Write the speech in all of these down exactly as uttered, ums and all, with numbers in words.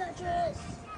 Tetris.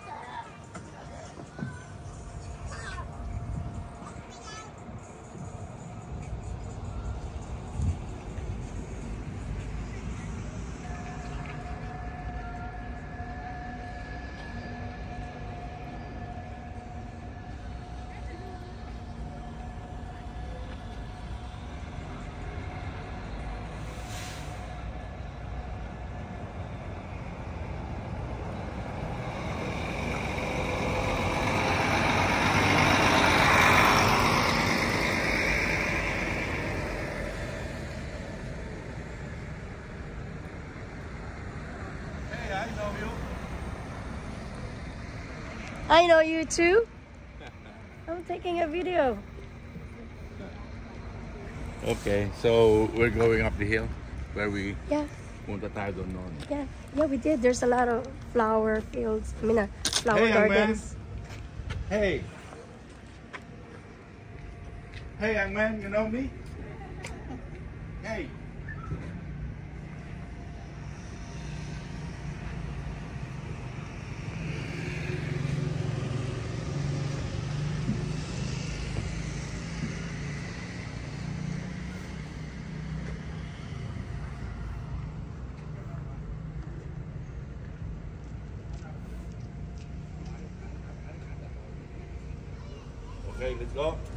I know you. I know you too. I'm taking a video. Okay, so we're going up the hill where we Yeah, punta tayo doon noon. yeah, yeah. We did. There's a lot of flower fields. I mean, uh, flower Hey, young man. gardens. Hey. Hey, young man, you know me? Hey. Okay, let's go.